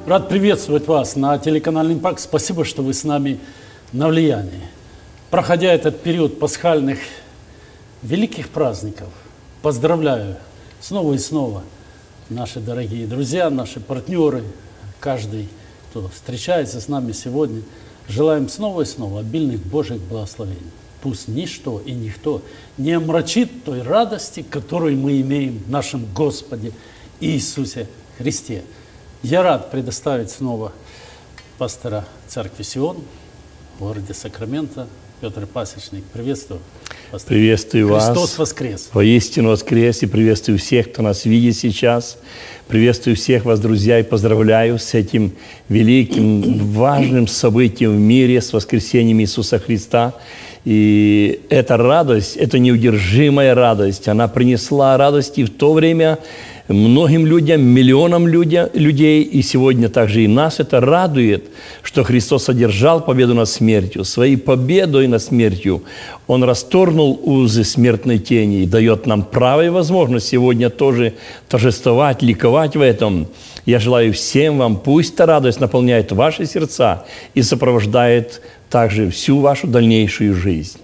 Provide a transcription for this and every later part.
Рад приветствовать вас на телеканале «Импакт». Спасибо, что вы с нами на влиянии. Проходя этот период пасхальных великих праздников, поздравляю снова и снова наши дорогие друзья, наши партнеры, каждый, кто встречается с нами сегодня. Желаем снова и снова обильных Божьих благословений. Пусть ничто и никто не омрачит той радости, которую мы имеем в нашем Господе Иисусе Христе. Я рад предоставить снова пастора церкви Сион в городе Сакраменто, Петр Пасечник. Приветствую. Пастор. Приветствую вас. Христос воскрес. Воистину воскрес. И приветствую всех, кто нас видит сейчас. Приветствую всех вас, друзья, и поздравляю с этим великим, важным событием в мире, с воскресением Иисуса Христа. И эта радость, эта неудержимая радость, она принесла радости в то время многим людям, миллионам людей, и сегодня также и нас это радует, что Христос одержал победу над смертью. Своей победой над смертью Он расторгнул узы смертной тени и дает нам право и возможность сегодня тоже торжествовать, ликовать в этом. Я желаю всем вам, пусть эта радость наполняет ваши сердца и сопровождает также всю вашу дальнейшую жизнь.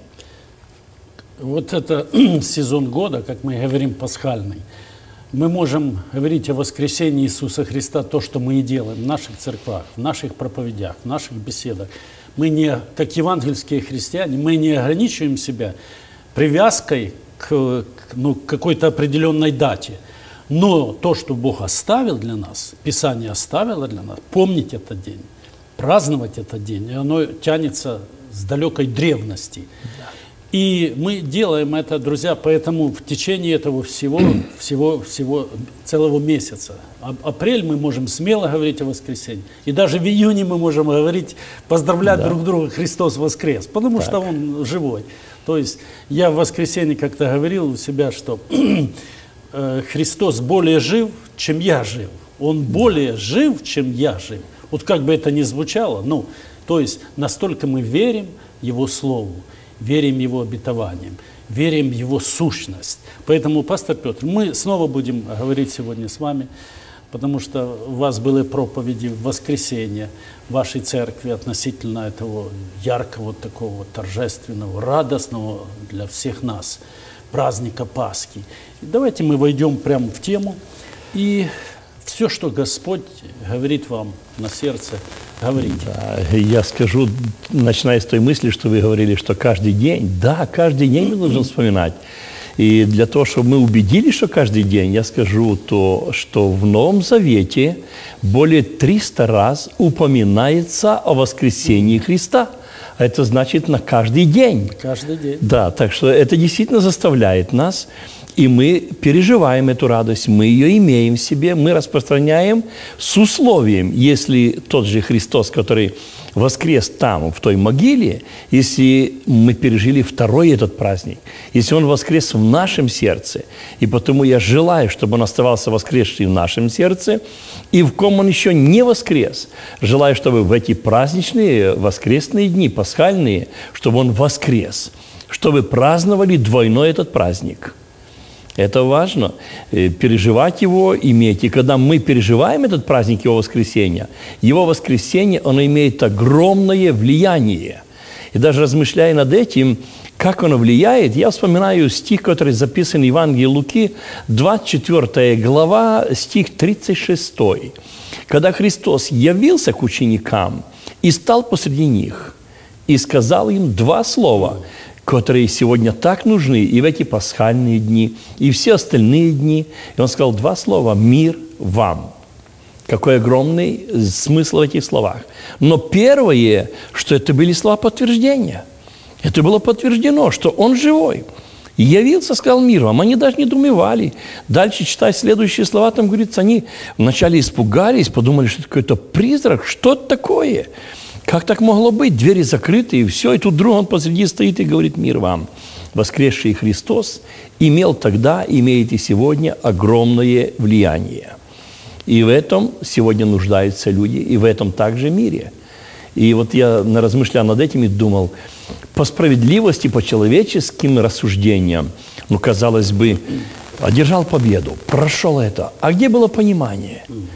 Вот это сезон года, как мы говорим, пасхальный. Мы можем говорить о воскресении Иисуса Христа, то, что мы и делаем в наших церквах, в наших проповедях, в наших беседах. Мы не, как евангельские христиане, мы не ограничиваем себя привязкой к какой-то определенной дате. Но то, что Бог оставил для нас, Писание оставило для нас, помнить этот день, праздновать этот день, и оно тянется с далекой древности. И мы делаем это, друзья, поэтому в течение этого всего целого месяца. Апрель мы можем смело говорить о воскресенье. И даже в июне мы можем говорить, поздравлять друг друга, Христос воскрес, потому что Он живой. То есть я в воскресенье как-то говорил у себя, что Христос более жив, чем я жив. Он более жив, чем я жив. Вот как бы это ни звучало, то есть настолько мы верим Его Слову, верим Его обетованиям, верим в Его сущность. Поэтому, пастор Петр, мы снова будем говорить сегодня с вами, потому что у вас были проповеди в воскресенье в вашей церкви относительно этого яркого, такого торжественного, радостного для всех нас праздника Пасхи. И давайте мы войдем прямо в тему, и все, что Господь говорит вам на сердце, говорите. Да, я скажу, начиная с той мысли, что вы говорили, что каждый день, каждый день мы должны вспоминать. И для того, чтобы мы убедились, что каждый день, я скажу то, что в Новом Завете более 300 раз упоминается о воскресении Христа. Это значит на каждый день. Каждый день. Да, так что это действительно заставляет нас, и мы переживаем эту радость, мы ее имеем в себе, мы распространяем с условием, если тот же Христос, который воскрес там, в той могиле, если мы пережили второй этот праздник, если Он воскрес в нашем сердце, и потому я желаю, чтобы Он оставался воскресший в нашем сердце, и в ком Он еще не воскрес, желаю, чтобы в эти праздничные воскресные дни, пасхальные, чтобы Он воскрес, чтобы праздновали двойной этот праздник. Это важно, переживать его, иметь. И когда мы переживаем этот праздник Его воскресения, оно имеет огромное влияние. И даже размышляя над этим, как оно влияет, я вспоминаю стих, который записан в Евангелии Луки, 24 глава, стих 36. Когда Христос явился к ученикам и стал посреди них, и сказал им два слова, которые сегодня так нужны и в эти пасхальные дни, и все остальные дни. И Он сказал два слова: «Мир вам». Какой огромный смысл в этих словах. Но первое, что это были слова подтверждения. Это было подтверждено, что Он живой. И явился, сказал: «Мир вам». Они даже не недоумевали. Дальше, читая следующие слова, там говорится, они вначале испугались, подумали, что это какой-то призрак, что это такое? Как так могло быть? Двери закрыты, и все. И тут вдруг Он посреди стоит и говорит: «Мир вам». Воскресший Христос имел тогда, имеет и сегодня огромное влияние. И в этом сегодня нуждаются люди, и в этом также мире. И вот я, размышляя над этим, и думал, по справедливости, по человеческим рассуждениям, казалось бы, одержал победу, прошел это. А где было понимание?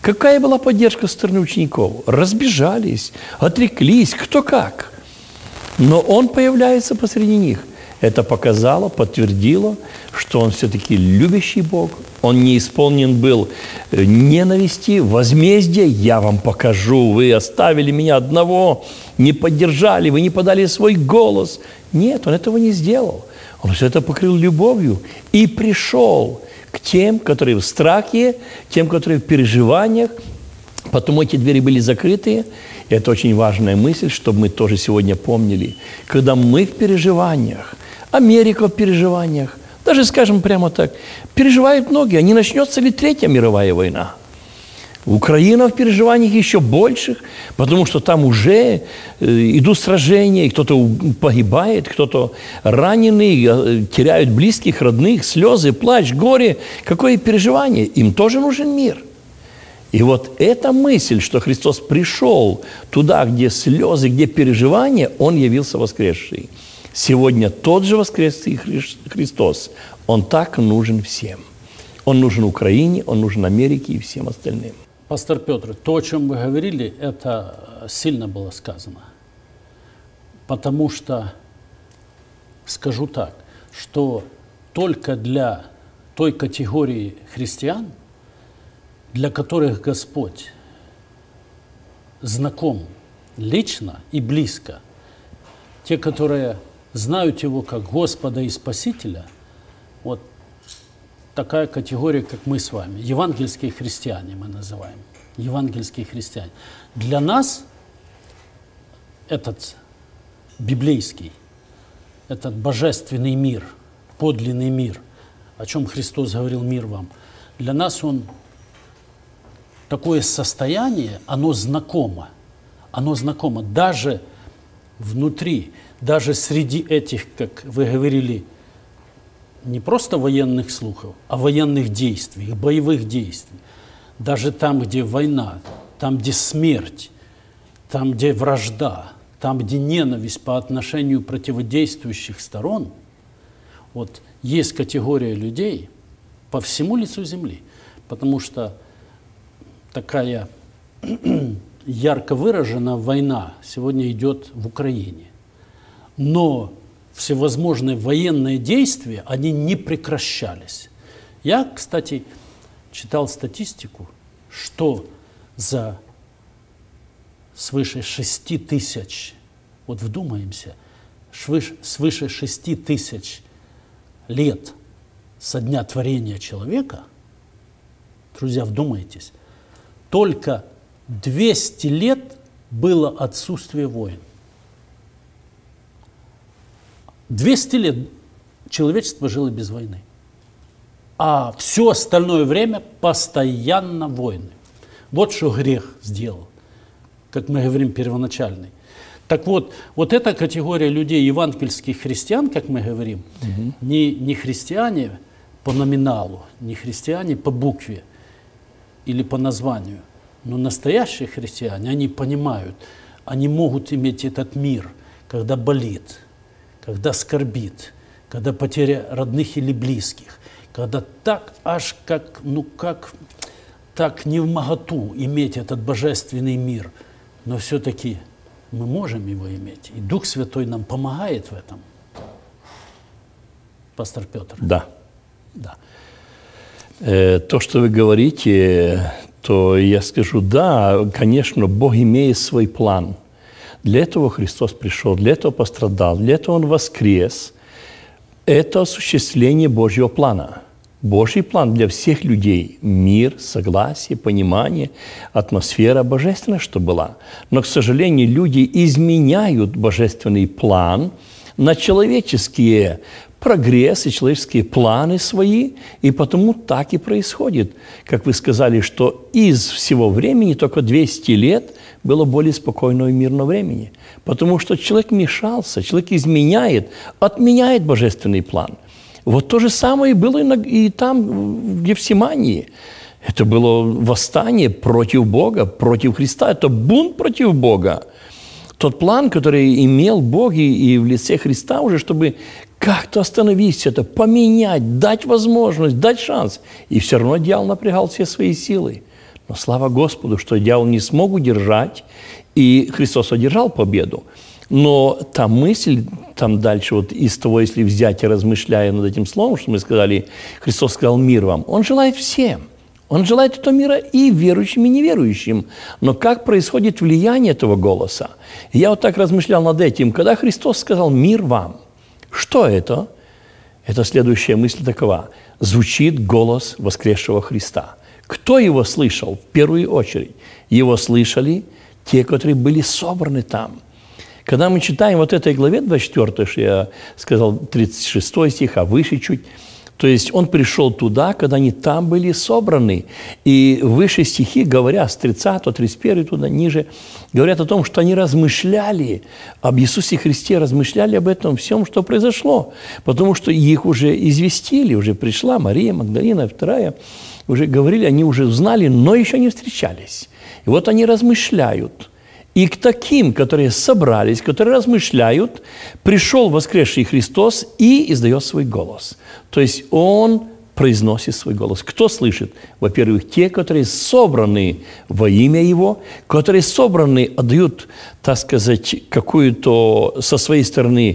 Какая была поддержка со стороны учеников? Разбежались, отреклись, кто как. Но Он появляется посреди них. Это показало, подтвердило, что Он все-таки любящий Бог. Он не исполнен был ненависти, возмездия. Я вам покажу, вы оставили меня одного, не поддержали, вы не подали свой голос. Нет, Он этого не сделал. Он все это покрыл любовью и пришел к тем, которые в страхе, тем, которые в переживаниях. Потому эти двери были закрыты. И это очень важная мысль, чтобы мы тоже сегодня помнили. Когда мы в переживаниях, Америка в переживаниях, даже, скажем прямо так, переживают многие, а не начнется ли Третья мировая война? Украина в переживаниях еще больших, потому что там уже идут сражения, и кто-то погибает, кто-то раненый, теряют близких, родных, слезы, плач, горе. Какое переживание? Им тоже нужен мир. И вот эта мысль, что Христос пришел туда, где слезы, где переживания, Он явился воскресший. Сегодня тот же воскресший Христос, Он так нужен всем. Он нужен Украине, Он нужен Америке и всем остальным. Пастор Петр, то, о чем вы говорили, это сильно было сказано. Потому что, скажу так, что только для той категории христиан, для которых Господь знаком лично и близко, те, которые знают Его как Господа и Спасителя, вот такая категория, как мы с вами, евангельские христиане мы называем, евангельские христиане. Для нас этот библейский, этот божественный мир, подлинный мир, о чем Христос говорил: мир вам, для нас он такое состояние, оно знакомо даже внутри, даже среди этих, как вы говорили, не просто военных слухов, а военных действий, боевых действий. Даже там, где война, там, где смерть, там, где вражда, там, где ненависть по отношению противодействующих сторон, вот есть категория людей по всему лицу земли, потому что такая ярко выраженная война сегодня идет в Украине. Но всевозможные военные действия, они не прекращались. Я, кстати, читал статистику, что за свыше 6 тысяч, вот вдумаемся, свыше 6 тысяч лет со дня творения человека, друзья, вдумайтесь, только 200 лет было отсутствие войн. 200 лет человечество жило без войны. А все остальное время постоянно войны. Вот что грех сделал, как мы говорим, первоначальный. Так вот, вот эта категория людей, евангельских христиан, как мы говорим, не христиане по номиналу, не христиане по букве или по названию, но настоящие христиане, они понимают, они могут иметь этот мир, когда болит, когда скорбит, когда потеря родных или близких, когда так аж как так невмоготу иметь этот божественный мир, но все-таки мы можем его иметь, и Дух Святой нам помогает в этом. Пастор Петр. Да. Да. То, что вы говорите, то я скажу, да, конечно, Бог имеет свой план. Для этого Христос пришел, для этого пострадал, для этого Он воскрес. Это осуществление Божьего плана. Божий план для всех людей – мир, согласие, понимание, атмосфера божественная, что была. Но, к сожалению, люди изменяют божественный план на человеческие прогрессы, человеческие планы свои, и потому так и происходит. Как вы сказали, что из всего времени только 200 лет было более спокойного и мирного времени. Потому что человек мешался, человек изменяет, отменяет божественный план. Вот то же самое было и там, в Гефсимании. Это было восстание против Бога, против Христа. Это бунт против Бога. Тот план, который имел Бог и в лице Христа уже, чтобы как-то остановить все это, поменять, дать возможность, дать шанс. И все равно дьявол напрягал все свои силы. Но слава Господу, что дьявол не смог удержать, и Христос одержал победу. Но та мысль, там дальше, вот из того, если взять и размышляя над этим словом, что мы сказали, Христос сказал «мир вам», Он желает всем. Он желает этого мира и верующим, и неверующим. Но как происходит влияние этого голоса? Я вот так размышлял над этим. Когда Христос сказал «мир вам», что это? Это следующая мысль такова. Звучит голос воскресшего Христа. Кто его слышал в первую очередь? Его слышали те, которые были собраны там. Когда мы читаем вот этой главе 24, что я сказал, 36 стих, а выше чуть, то есть он пришел туда, когда они там были собраны. И выше стихи, говоря с 30, 31 туда ниже, говорят о том, что они размышляли об Иисусе Христе, размышляли об этом всем, что произошло. Потому что их уже известили, уже пришла Мария Магдалина, вторая, уже говорили, они уже узнали, но еще не встречались. И вот они размышляют. И к таким, которые собрались, которые размышляют, пришел воскресший Христос и издает свой голос. То есть Он произносит свой голос. Кто слышит? Во-первых, те, которые собраны во имя Его, которые собраны, отдают, так сказать, какую-то со своей стороны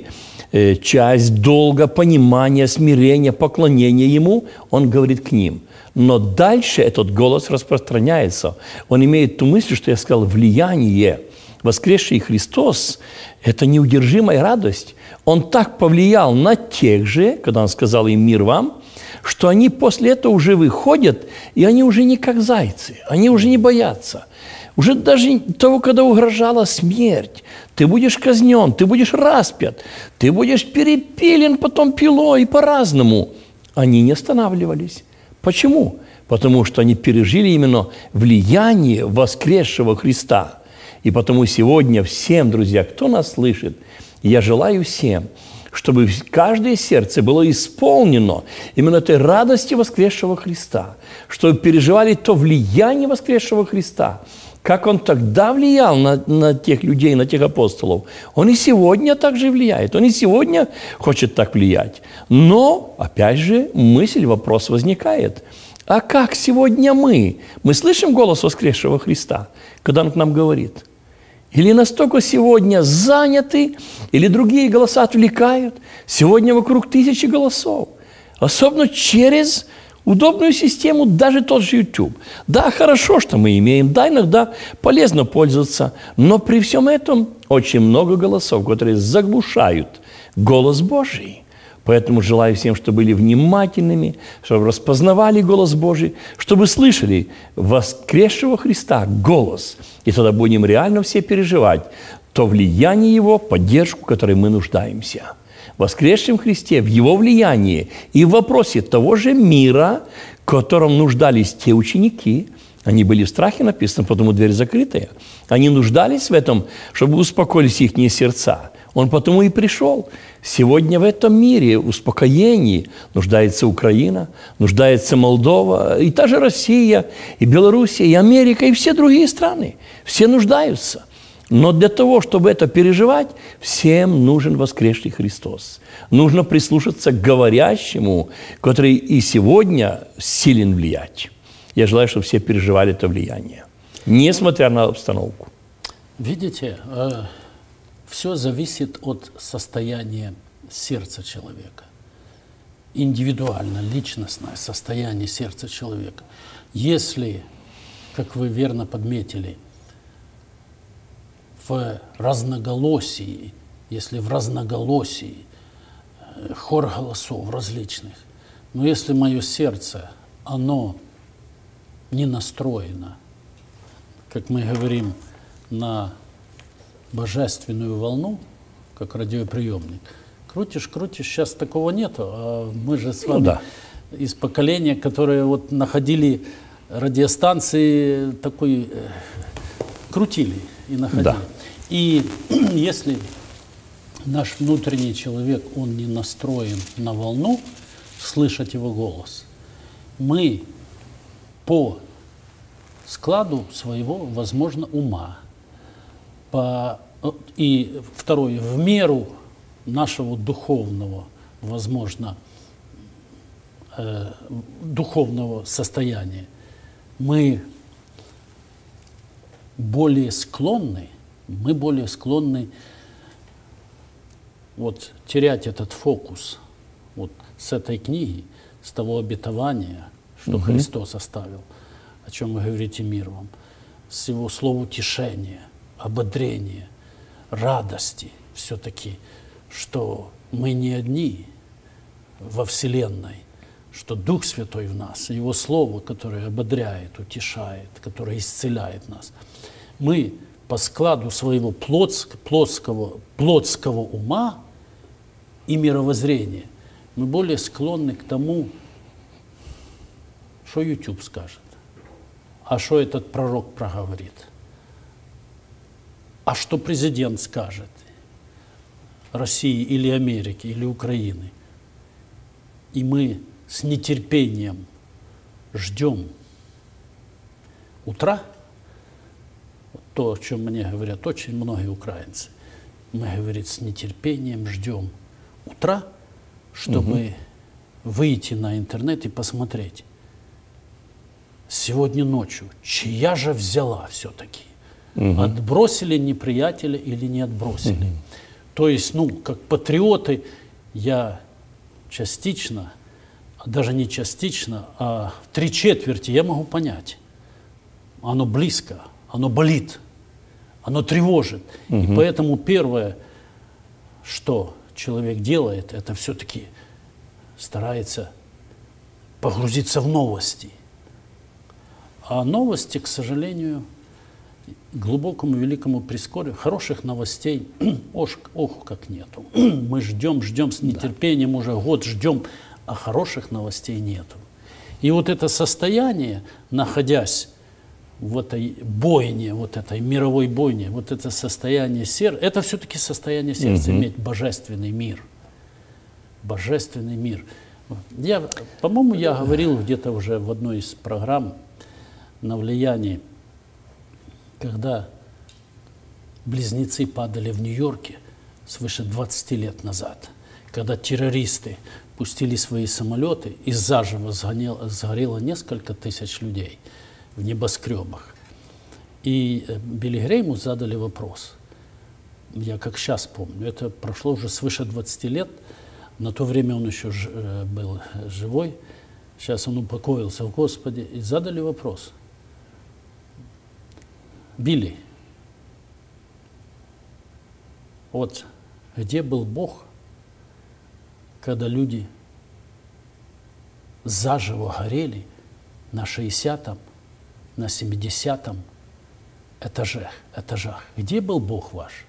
часть долга, понимания, смирения, поклонения Ему, Он говорит к ним. Но дальше этот голос распространяется. Он имеет ту мысль, что я сказал, влияние. Воскресший Христос – это неудержимая радость. Он так повлиял на тех же, когда Он сказал им «мир вам», что они после этого уже выходят, и они уже не как зайцы, они уже не боятся. Уже даже того, когда угрожала смерть, ты будешь казнен, ты будешь распят, ты будешь перепилен потом пилой и по-разному. Они не останавливались. Почему? Потому что они пережили именно влияние воскресшего Христа. И потому сегодня всем, друзья, кто нас слышит, я желаю всем, чтобы каждое сердце было исполнено именно этой радости воскресшего Христа, чтобы переживали то влияние воскресшего Христа, как Он тогда влиял на тех людей, на тех апостолов. Он и сегодня также влияет, Он и сегодня хочет так влиять. Но, опять же, вопрос возникает. А как сегодня мы? Мы слышим голос воскресшего Христа, когда Он к нам говорит? Или настолько сегодня заняты, или другие голоса отвлекают? Сегодня вокруг 1000 голосов. Особенно через удобную систему, даже тот же YouTube. Да, хорошо, что мы имеем, да, иногда полезно пользоваться, но при всем этом очень много голосов, которые заглушают голос Божий. Поэтому желаю всем, чтобы были внимательными, чтобы распознавали голос Божий, чтобы слышали воскресшего Христа голос. И тогда будем реально все переживать то влияние Его, поддержку, в которой мы нуждаемся. В воскресшем Христе, в Его влиянии и в вопросе того же мира, в котором нуждались те ученики. Они были в страхе, написано, потому дверь закрытая. Они нуждались в этом, чтобы успокоились их сердца. Он потому и пришел. Сегодня в этом мире успокоении нуждается Украина, нуждается Молдова, и та же Россия, и Белоруссия, и Америка, и все другие страны. Все нуждаются. Но для того, чтобы это переживать, всем нужен воскресший Христос. Нужно прислушаться к говорящему, который и сегодня силен влиять. Я желаю, чтобы все переживали это влияние, несмотря на обстановку. Видите, все зависит от состояния сердца человека. Индивидуально, личностное состояние сердца человека. Если, как вы верно подметили, в разноголосии, если в разноголосии хор голосов различных, но если мое сердце, оно не настроено, как мы говорим, на божественную волну, как радиоприемник, крутишь, сейчас такого нету, а мы же с вами из поколения, которые вот находили радиостанции, такой, крутили и находили. Да. И если наш внутренний человек, он не настроен на волну, слышать его голос, мы по складу своего, возможно, ума, и второе, в меру нашего духовного, возможно, духовного состояния, мы более склонны, вот терять этот фокус вот с этой книги, с того обетования, что Христос оставил, о чем вы говорите, мир вам, с Его слов утешения, ободрения, радости все-таки, что мы не одни во Вселенной, что Дух Святой в нас, Его Слово, которое ободряет, утешает, которое исцеляет нас. Мы по складу своего плотского ума и мировоззрения, мы более склонны к тому, что YouTube скажет, а что этот пророк проговорит, а что президент скажет России или Америки, или Украины. И мы с нетерпением ждем утра, то, о чем мне говорят очень многие украинцы. Мы, говорит, с нетерпением ждем утра, чтобы выйти на интернет и посмотреть. Сегодня ночью, чья же взяла все-таки? Отбросили неприятеля или не отбросили? То есть, как патриоты, я частично, даже не частично, а в 3/4 я могу понять. Оно близко, оно болит, оно тревожит. И поэтому первое, что человек делает, это все-таки старается погрузиться в новости. А новости, к сожалению, глубокому великому прискорбию, хороших новостей, ох, как нету. Мы ждем с нетерпением, уже год ждем, а хороших новостей нету. И вот это состояние, находясь в этой бойне, вот этой мировой бойне, вот это состояние сердца, это все-таки состояние сердца, иметь божественный мир. Божественный мир. По-моему, я говорил где-то уже в одной из программ на влиянии, когда близнецы падали в Нью-Йорке свыше 20 лет назад, когда террористы пустили свои самолеты, и заживо сгорело несколько тысяч людей в небоскребах. И Билли Грейму задали вопрос. Я как сейчас помню, это прошло уже свыше 20 лет, на то время он еще был живой, сейчас он упокоился в Господе, и задали вопрос. Билли, вот где был Бог, когда люди заживо горели на 60-м, на 70-м этажах? Где был Бог ваш?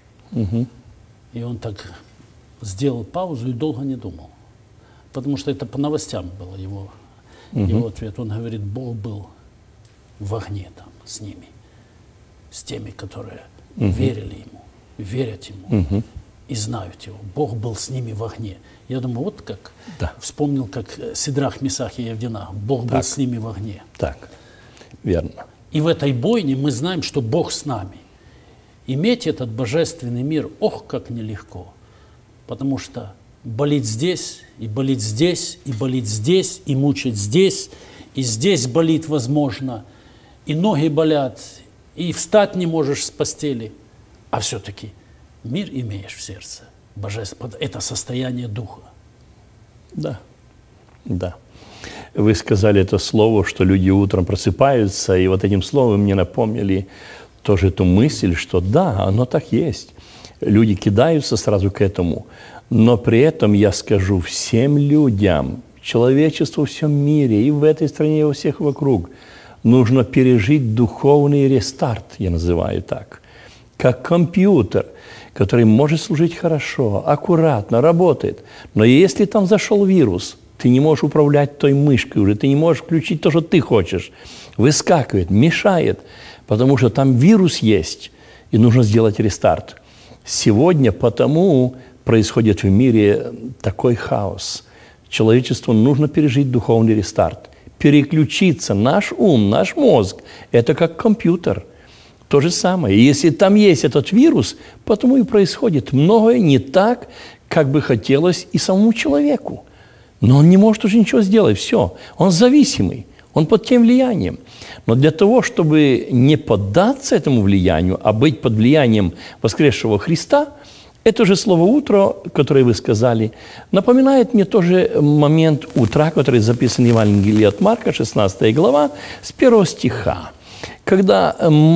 И он так сделал паузу и долго не думал. Потому что это по новостям было его ответ. Он говорит, Бог был в огне там с ними, с теми, которые верили Ему, верят Ему и знают Его. Бог был с ними в огне. Я думаю, вот как, вспомнил, как Сидрах, Месах и Авдинах. Бог был с ними в огне. Так, верно. И в этой бойне мы знаем, что Бог с нами. Иметь этот божественный мир, ох, как нелегко. Потому что болит здесь, и болит здесь, и болит здесь, и мучить здесь, и здесь болит, возможно, и ноги болят, и встать не можешь с постели. А все-таки мир имеешь в сердце. Божественное, это состояние духа. Да, да. Вы сказали это слово, что люди утром просыпаются, и вот этим словом мне напомнили тоже эту мысль, что да, оно так есть. Люди кидаются сразу к этому, но при этом я скажу всем людям, человечеству во всем мире, и в этой стране, и во всех вокруг, нужно пережить духовный рестарт, я называю так, как компьютер, который может служить хорошо, аккуратно, работает. Но если там зашел вирус, ты не можешь управлять той мышкой уже, ты не можешь включить то, что ты хочешь. Выскакивает, мешает, потому что там вирус есть, и нужно сделать рестарт. Сегодня потому происходит в мире такой хаос. Человечеству нужно пережить духовный рестарт. Переключиться, наш ум, наш мозг – это как компьютер. То же самое. И если там есть этот вирус, потому и происходит многое не так, как бы хотелось и самому человеку. Но он не может уже ничего сделать. Все. Он зависимый. Он под тем влиянием. Но для того, чтобы не поддаться этому влиянию, а быть под влиянием воскресшего Христа, это же слово «утро», которое вы сказали, напоминает мне тоже момент утра, который записан в Евангелии от Марка, 16 глава, с 1 стиха. Когда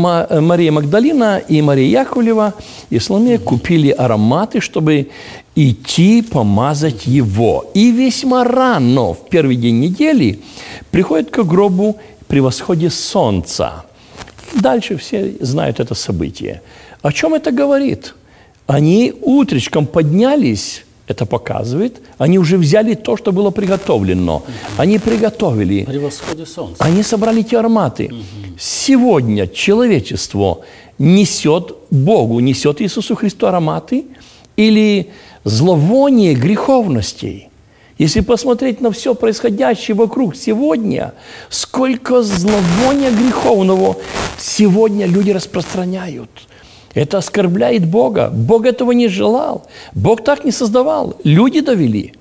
Мария Магдалина и Мария Яковлева и Соломея купили ароматы, чтобы идти помазать его. И весьма рано, в первый день недели, приходят к гробу при восходе солнца. Дальше все знают это событие. О чем это говорит? Они утречком поднялись, это показывает, они уже взяли то, что было приготовлено. Они приготовили. При восходе солнца. Они собрали те ароматы. Сегодня человечество несет Богу, несет Иисусу Христу ароматы или зловоние греховностей. Если посмотреть на все происходящее вокруг сегодня, сколько зловония греховного сегодня люди распространяют. Это оскорбляет Бога. Бог этого не желал. Бог так не создавал. Люди довели.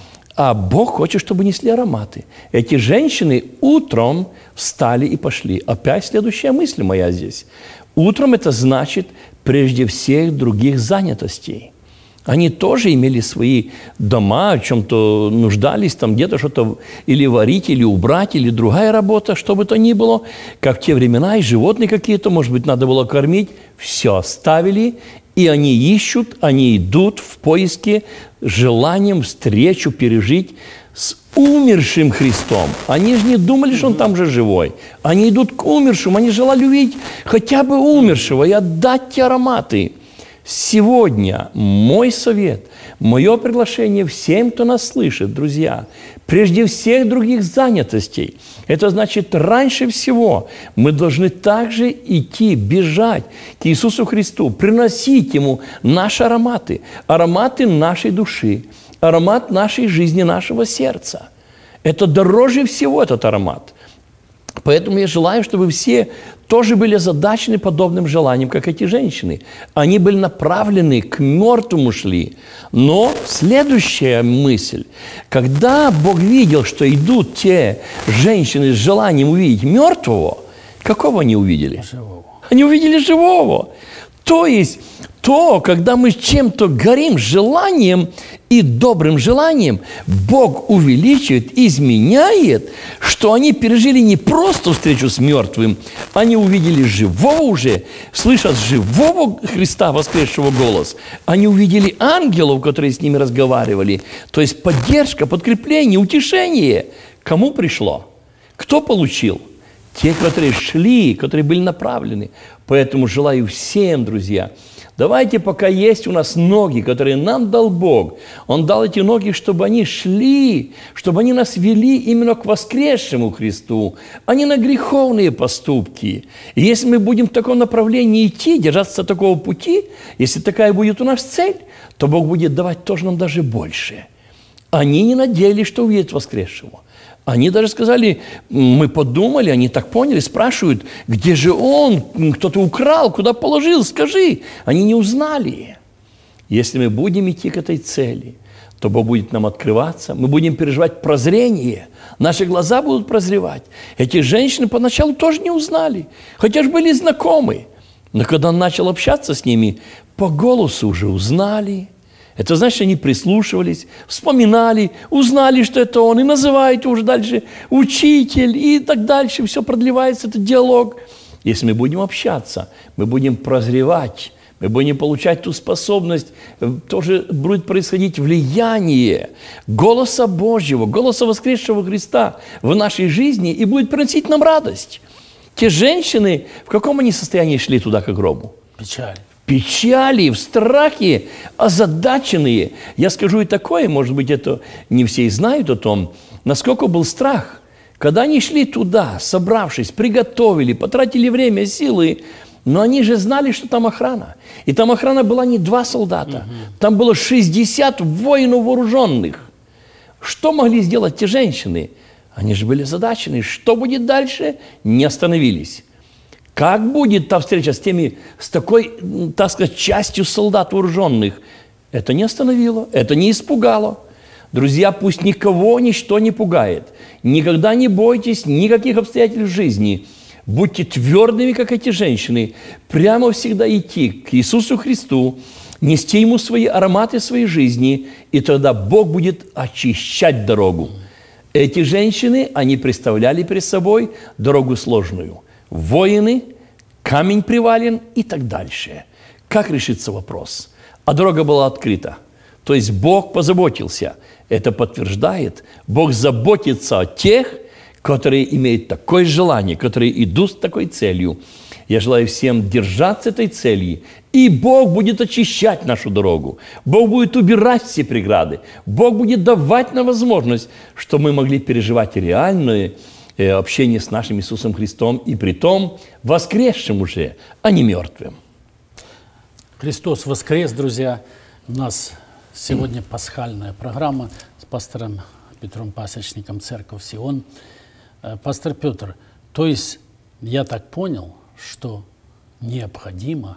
А Бог хочет, чтобы несли ароматы. Эти женщины утром встали и пошли. Опять следующая мысль моя здесь. Утром это значит прежде всех других занятостей. Они тоже имели свои дома, в чем-то нуждались, там где-то что-то или варить, или убрать, или другая работа, что бы то ни было. Как в те времена, и животные какие-то, может быть, надо было кормить. Все оставили, и они ищут, они идут в поиске, желанием встречу пережить с умершим Христом. Они же не думали, что Он там же живой. Они идут к умершему, они желали увидеть хотя бы умершего и отдать те ароматы. Сегодня мой совет, мое приглашение всем, кто нас слышит, друзья, прежде всех других занятостей, это значит, раньше всего мы должны также идти, бежать к Иисусу Христу, приносить Ему наши ароматы, ароматы нашей души, аромат нашей жизни, нашего сердца. Это дороже всего, этот аромат. Поэтому я желаю, чтобы все тоже были озадачены подобным желанием, как эти женщины. Они были направлены к мертвому шли. Но следующая мысль. Когда Бог видел, что идут те женщины с желанием увидеть мертвого, какого они увидели? Живого. Они увидели живого. То есть, когда мы чем-то горим желанием и добрым желанием, Бог увеличивает, изменяет, что они пережили не просто встречу с мертвым, они увидели живого уже, слышат живого Христа, воскресшего голос. Они увидели ангелов, которые с ними разговаривали. То есть поддержка, подкрепление, утешение. Кому пришло? Кто получил? Те, которые шли, которые были направлены. Поэтому желаю всем, друзья, давайте, пока есть у нас ноги, которые нам дал Бог, Он дал эти ноги, чтобы они шли, чтобы они нас вели именно к воскресшему Христу, а не на греховные поступки. И если мы будем в таком направлении идти, держаться такого пути, если такая будет у нас цель, то Бог будет давать тоже нам даже больше. Они не надеялись, что увидят воскресшего. Они даже сказали, мы подумали, они так поняли, спрашивают, где же он, кто-то украл, куда положил, скажи. Они не узнали. Если мы будем идти к этой цели, то Бог будет нам открываться, мы будем переживать прозрение, наши глаза будут прозревать. Эти женщины поначалу тоже не узнали, хотя же были знакомы. Но когда он начал общаться с ними, по голосу уже узнали. Это значит, они прислушивались, вспоминали, узнали, что это он, и называют уже дальше учитель, и так дальше. Все продлевается, этот диалог. Если мы будем общаться, мы будем прозревать, мы будем получать ту способность, тоже будет происходить влияние голоса Божьего, голоса воскресшего Христа в нашей жизни, и будет приносить нам радость. Те женщины, в каком они состоянии шли туда, к гробу? Печаль. Печали, в страхе, озадаченные. Я скажу и такое, может быть, это не все и знают о том, насколько был страх. Когда они шли туда, собравшись, приготовили, потратили время, силы, но они же знали, что там охрана. И там охрана была не 2 солдата, там было 60 воинов вооруженных. Что могли сделать те женщины? Они же были озадачены. Что будет дальше? Не остановились. Как будет та встреча с такой, так сказать, частью солдат вооруженных? Это не остановило, это не испугало. Друзья, пусть никого ничто не пугает. Никогда не бойтесь никаких обстоятельств жизни. Будьте твердыми, как эти женщины, прямо всегда идти к Иисусу Христу, нести Ему свои ароматы своей жизни, и тогда Бог будет очищать дорогу. Эти женщины, они представляли перед собой дорогу сложную. Воины, камень привален и так дальше. Как решится вопрос? А дорога была открыта. То есть Бог позаботился. Это подтверждает, Бог заботится о тех, которые имеют такое желание, которые идут с такой целью. Я желаю всем держаться этой цели, и Бог будет очищать нашу дорогу. Бог будет убирать все преграды. Бог будет давать нам возможность, чтобы мы могли переживать реальное общение с нашим Иисусом Христом, и при том воскресшим уже, а не мертвым. Христос воскрес, друзья. У нас сегодня пасхальная программа с пастором Петром Пасечником, Церковь Сион. Пастор Петр, то есть я так понял, что необходимо,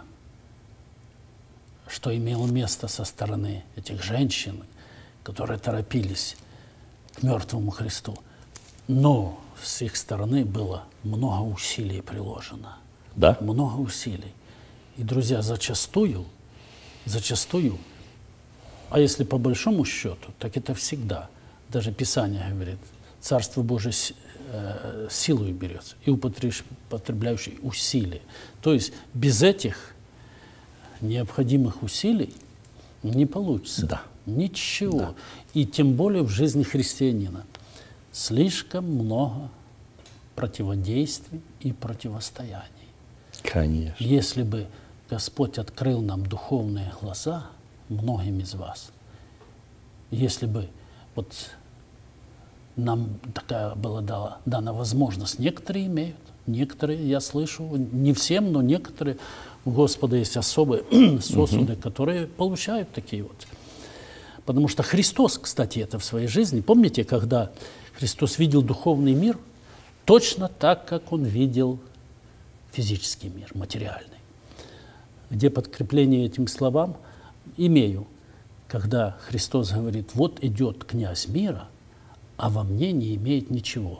что имело место со стороны этих женщин, которые торопились к мертвому Христу, но с их стороны было много усилий приложено. Да? Много усилий. И, друзья, зачастую, а если по большому счету, так это всегда, даже Писание говорит, Царство Божие силою берется и употребляющий усилия. То есть без этих необходимых усилий не получится. Да. Ничего. Да. И тем более в жизни христианина. Слишком много противодействий и противостояний. Конечно. Если бы Господь открыл нам духовные глаза многим из вас, если бы вот нам такая была дана возможность, некоторые имеют, некоторые, я слышу, не всем, но некоторые, у Господа есть особые сосуды, которые получают такие вот. Потому что Христос, кстати, это в своей жизни, помните, когда Христос видел духовный мир, точно так, как Он видел физический мир, материальный. Где подкрепление этим словам имею, когда Христос говорит, вот идет князь мира, а во мне не имеет ничего.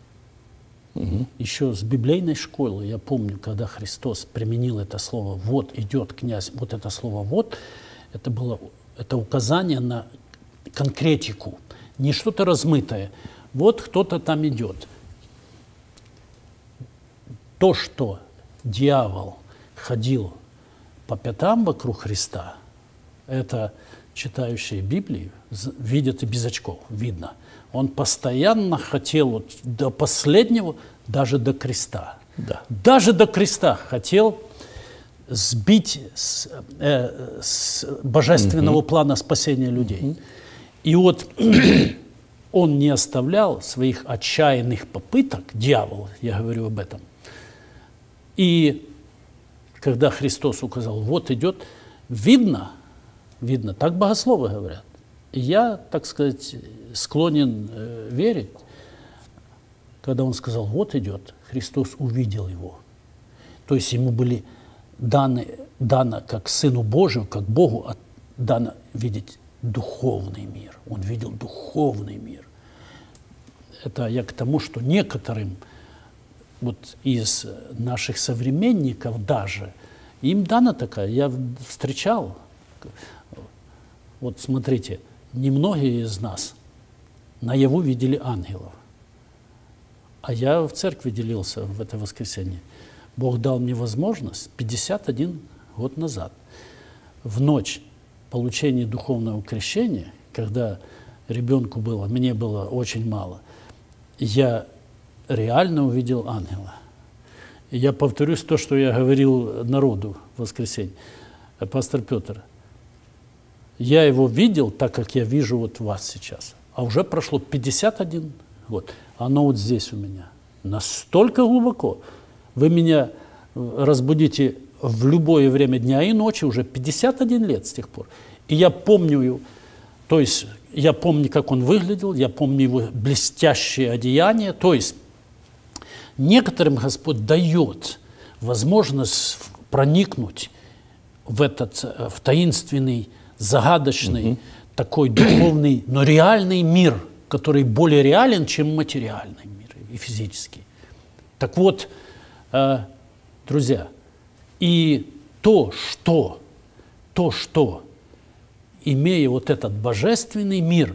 Еще с библейной школы я помню, когда Христос применил это слово «вот идет князь», вот это слово «вот», это указание на конкретику, не что-то размытое. Вот кто-то там идет. То, что дьявол ходил по пятам вокруг Христа, это читающие Библию видят и без очков, видно. Он постоянно хотел вот до последнего, даже до креста. Да. Даже до креста хотел сбить с божественного плана спасения людей. И вот он не оставлял своих отчаянных попыток, дьявол, я говорю об этом. И когда Христос указал, вот идет, видно, так богословы говорят. И я, так сказать, склонен верить, когда он сказал, вот идет, Христос увидел его. То есть ему были дано как Сыну Божию, как Богу, дано видеть духовный мир. Он видел духовный мир. Это я к тому, что некоторым вот из наших современников даже, им дана такая, я встречал, вот смотрите, немногие из нас наяву видели ангелов. А я в церкви делился в это воскресенье. Бог дал мне возможность 51 год назад, в ночь получения духовного крещения, когда ребенку было, мне было очень мало, я реально увидел ангела. И я повторюсь то, что я говорил народу в воскресенье. Пастор Петр, я его видел так, как я вижу вот вас сейчас. А уже прошло 51 год. Оно вот здесь у меня. Настолько глубоко. Вы меня разбудите в любое время дня и ночи, уже 51 лет с тех пор. И я помню, то есть я помню, как он выглядел, я помню его блестящее одеяние. То есть некоторым Господь дает возможность проникнуть в таинственный, загадочный, такой духовный, но реальный мир, который более реален, чем материальный мир и физический. Так вот, друзья, и то, что, имея вот этот божественный мир,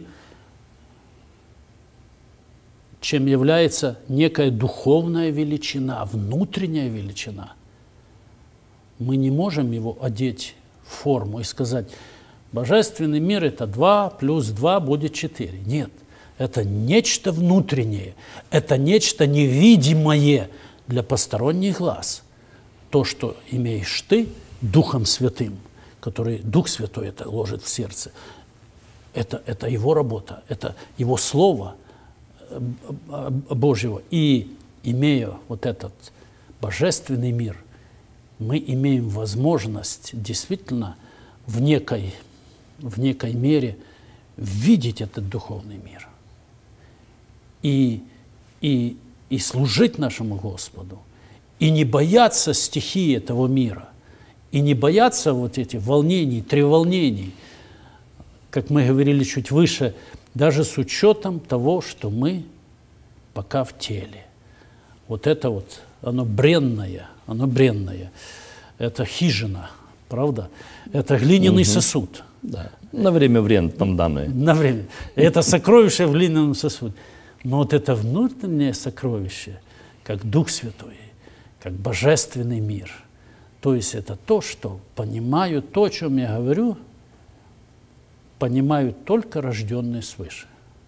чем является некая духовная величина, внутренняя величина, мы не можем его одеть в форму и сказать, божественный мир – это 2 плюс 2 будет 4. Нет, это нечто внутреннее, это нечто невидимое для посторонних глаз. То, что имеешь ты Духом Святым, который Дух Святой это ложит в сердце, это его работа, это его Слово Божьего. И имея вот этот божественный мир, мы имеем возможность действительно в некой мере видеть этот духовный мир и служить нашему Господу, и не бояться стихии этого мира, и не бояться вот этих волнений, треволнений, как мы говорили чуть выше, даже с учетом того, что мы пока в теле. Вот это вот, оно бренное, это хижина, правда? Это глиняный сосуд. Да. На время нам данное. На время. Это сокровище в глиняном сосуде. Но вот это внутреннее сокровище, как Дух Святой, как божественный мир, то есть это то, что понимают, то, о чем я говорю, понимают только рожденные свыше.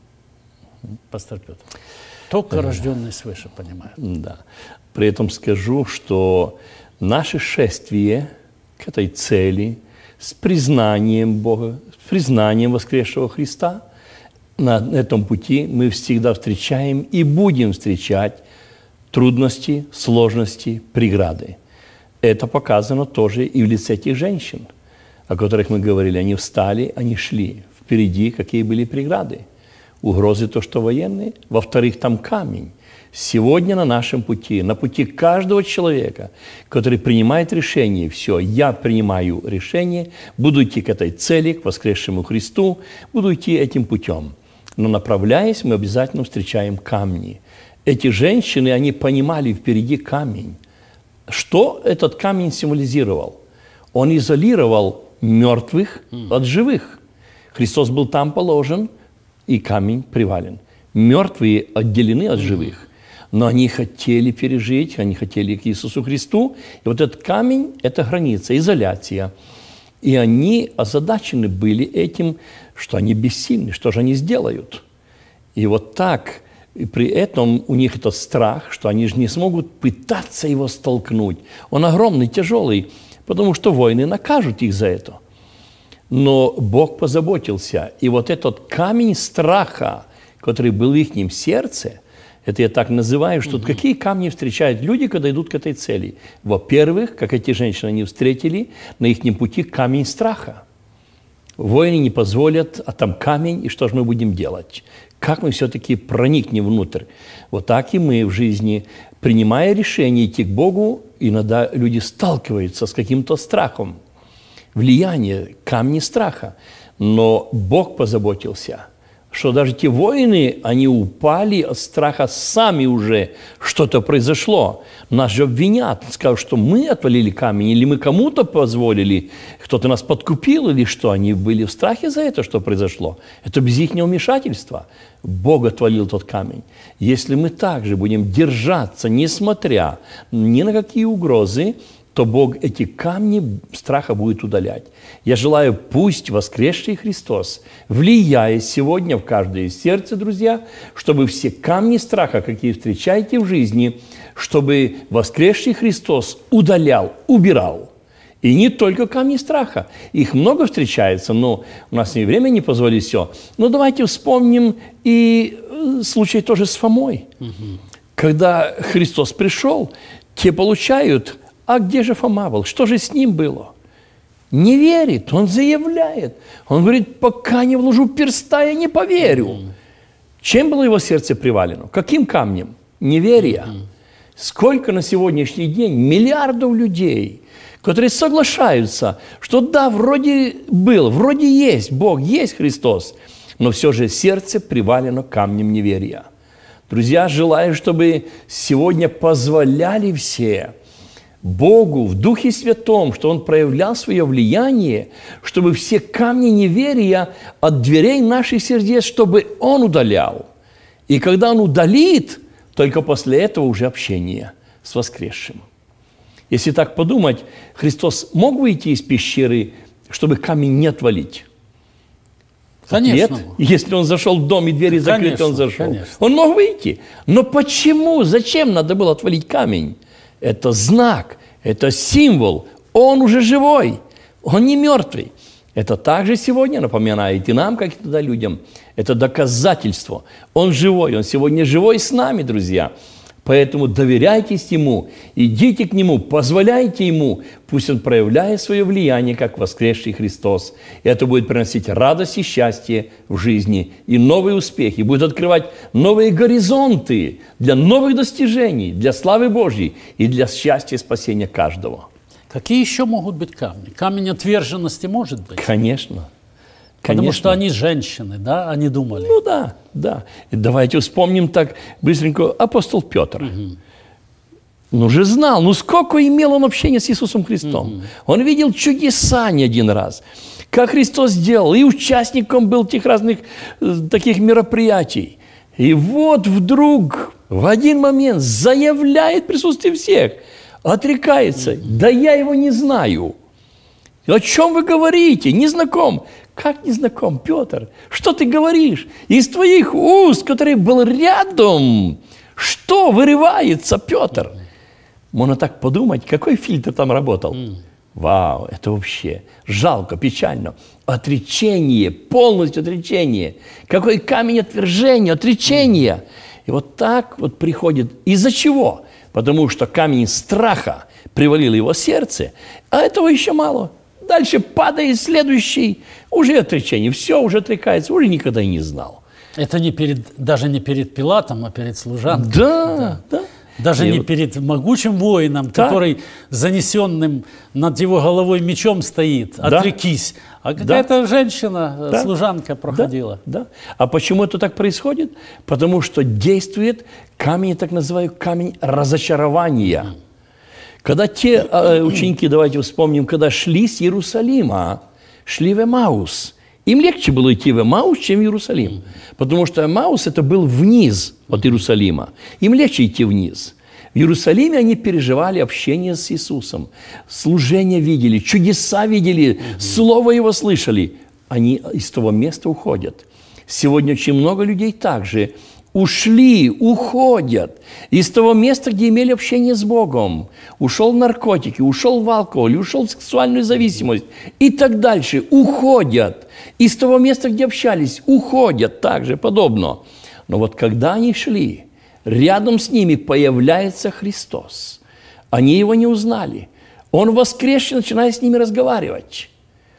Пастор Петр. Только рожденные свыше понимают. Да. При этом скажу, что наше шествие к этой цели с признанием Бога, с признанием воскресшего Христа, на этом пути мы всегда встречаем и будем встречать трудности, сложности, преграды. Это показано тоже и в лице этих женщин, о которых мы говорили. Они встали, они шли. Впереди какие были преграды. Угрозы то, что военные. Во-вторых, там камень. Сегодня на нашем пути, на пути каждого человека, который принимает решение, все, я принимаю решение, буду идти к этой цели, к воскресшему Христу, буду идти этим путем. Но направляясь, мы обязательно встречаем камни. Эти женщины, они понимали впереди камень. Что этот камень символизировал? Он изолировал мертвых от живых. Христос был там положен, и камень привален. Мертвые отделены от живых, но они хотели пережить, они хотели к Иисусу Христу. И вот этот камень – это граница, изоляция. И они озадачены были этим, что они бессильны, что же они сделают. И вот так, и при этом у них этот страх, что они же не смогут пытаться его столкнуть. Он огромный, тяжелый, потому что воины накажут их за это. Но Бог позаботился. И вот этот камень страха, который был в их сердце, это я так называю, что какие камни встречают люди, когда идут к этой цели? Во-первых, как эти женщины, они встретили на их пути камень страха. Воины не позволят, а там камень, и что же мы будем делать? Как мы все-таки проникнем внутрь? Вот так и мы в жизни, принимая решение идти к Богу, иногда люди сталкиваются с каким-то страхом. Влияние, камни страха. Но Бог позаботился, что даже те воины, они упали от страха сами уже, что-то произошло. Нас же обвинят, скажут, что мы отвалили камень, или мы кому-то позволили, кто-то нас подкупил, или что. Они были в страхе за это, что произошло. Это без их вмешательства. Бог отвалил тот камень. Если мы также будем держаться, несмотря ни на какие угрозы, то Бог эти камни страха будет удалять. Я желаю, пусть воскресший Христос, влияя сегодня в каждое сердце, друзья, чтобы все камни страха, какие встречаете в жизни, чтобы воскресший Христос удалял, убирал. И не только камни страха. Их много встречается, но у нас и время не позволит все. Но давайте вспомним и случай тоже с Фомой. Когда Христос пришел, те получают... А где же Фома был? Что же с ним было? Не верит, он заявляет. Он говорит, пока не вложу перста, я не поверю. Чем было его сердце привалено? Каким камнем? Неверие. Сколько на сегодняшний день миллиардов людей, которые соглашаются, что да, вроде был, вроде есть Бог, есть Христос, но все же сердце привалено камнем неверия. Друзья, желаю, чтобы сегодня позволяли все Богу в Духе Святом, что Он проявлял свое влияние, чтобы все камни неверия от дверей наших сердец, чтобы Он удалял. И когда Он удалит, только после этого уже общение с воскресшим. Если так подумать, Христос мог выйти из пещеры, чтобы камень не отвалить? Конечно. Нет, если Он зашел в дом и двери закрыты, Конечно, Он зашел. конечно. Он мог выйти. Но почему? Зачем надо было отвалить камень? Это знак, это символ. Он уже живой, он не мертвый. Это также сегодня напоминает и нам, как и тогда людям. Это доказательство. Он живой, он сегодня живой с нами, друзья. Поэтому доверяйтесь Ему, идите к Нему, позволяйте Ему. Пусть Он проявляет свое влияние, как воскресший Христос. И это будет приносить радость и счастье в жизни, и новые успехи, будет открывать новые горизонты для новых достижений, для славы Божьей и для счастья и спасения каждого. Какие еще могут быть камни? Камень отверженности может быть? Конечно. Потому что они женщины, да, они думали. Ну да, да. И давайте вспомним так быстренько апостол Петр. Ну же знал, ну сколько имел он общения с Иисусом Христом. Он видел чудеса не один раз. Как Христос делал, и участником был тех разных таких мероприятий. И вот вдруг в один момент заявляет в присутствии всех, отрекается, да я его не знаю. О чем вы говорите? Не знаком. Как не знаком, Петр? Что ты говоришь? Из твоих уст, который был рядом, что вырывается, Петр? Можно так подумать, какой фильтр там работал? Вау, это вообще жалко, печально. Отречение, полностью отречение. Какой камень отвержения, отречения. И вот так вот приходит. Из-за чего? Потому что камень страха привалил его сердце, а этого еще мало. Дальше падает следующий, уже отречение. Все, уже отрекается, уже никогда и не знал. Это не даже не перед Пилатом, а перед служанкой. Да, да. Даже И не вот перед могучим воином, который занесенным над его головой мечом стоит. Да. Отрекись. А какая-то женщина, Да. служанка проходила. Да, да. А почему это так происходит? Потому что действует камень, так называемый камень разочарования. Когда те ученики, давайте вспомним, когда шли с Иерусалима, шли в Эмаус, им легче было идти в Эмаус, чем в Иерусалим. Потому что Эмаус это был вниз от Иерусалима. Им легче идти вниз. В Иерусалиме они переживали общение с Иисусом. Служение видели, чудеса видели, Слово Его слышали. Они из того места уходят. Сегодня очень много людей также ушли, уходят из того места, где имели общение с Богом. Ушел в наркотики, ушел в алкоголь, ушел в сексуальную зависимость и так дальше. Уходят из того места, где общались, уходят также, подобно. Но вот когда они шли, рядом с ними появляется Христос. Они Его не узнали. Он воскресший, начинает с ними разговаривать.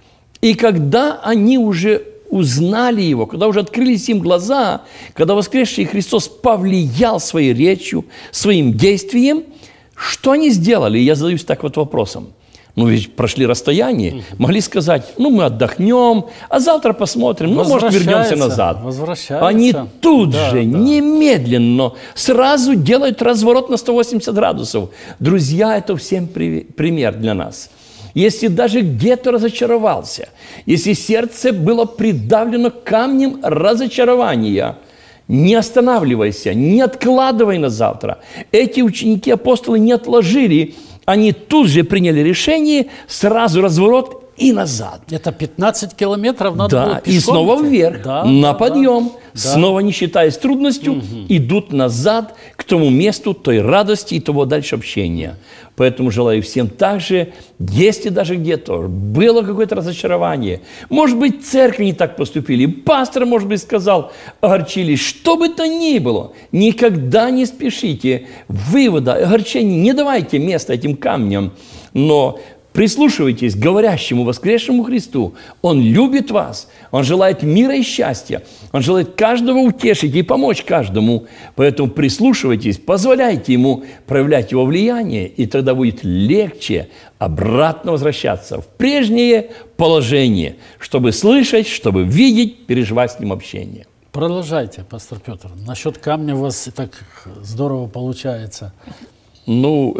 И когда они уже узнали Его, когда уже открылись им глаза, когда воскресший Христос повлиял своей речью, своим действием, что они сделали? Я задаюсь так вот вопросом. Ну, ведь прошли расстояние, могли сказать, ну, мы отдохнем, а завтра посмотрим, ну, может, вернемся назад. Они тут же, немедленно, сразу делают разворот на 180 градусов. Друзья, это всем пример для нас. Если даже где-то разочаровался, если сердце было придавлено камнем разочарования, не останавливайся, не откладывай на завтра. Эти ученики, апостолы не отложили, они тут же приняли решение, сразу разворот и назад. Это 15 километров надо было пешком. И снова вверх, на подъем. Да. Снова, не считаясь трудностью, идут назад к тому месту той радости и того дальше общения. Поэтому желаю всем также, если даже где-то было какое-то разочарование, может быть, церкви не так поступили, пастор, может быть, сказал, огорчились, что бы то ни было, никогда не спешите вывода, огорчения, не давайте места этим камням, но Прислушивайтесь к говорящему воскресшему Христу. Он любит вас, Он желает мира и счастья, Он желает каждого утешить и помочь каждому. Поэтому прислушивайтесь, позволяйте Ему проявлять Его влияние, и тогда будет легче обратно возвращаться в прежнее положение, чтобы слышать, чтобы видеть, переживать с Ним общение. Продолжайте, пастор Петр. Насчет камня у вас и так здорово получается. Ну,